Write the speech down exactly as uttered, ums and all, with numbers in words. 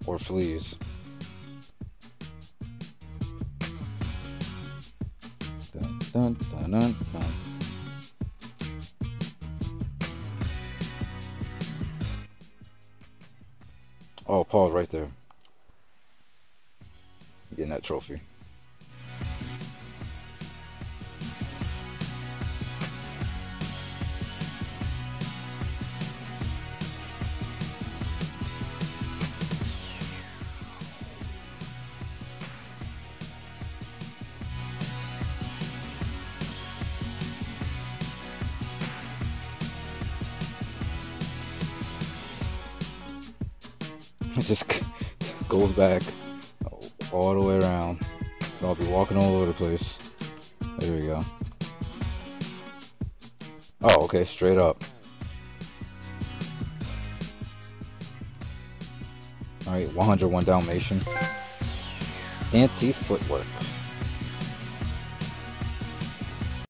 or fleas. Dun, dun, dun, dun, dun. Oh, pause right there. Getting that trophy. It just goes back all the way around. I'll be walking all over the place. There we go. Oh, okay, straight up. Alright, one hundred one Dalmatian. Anti-footwork.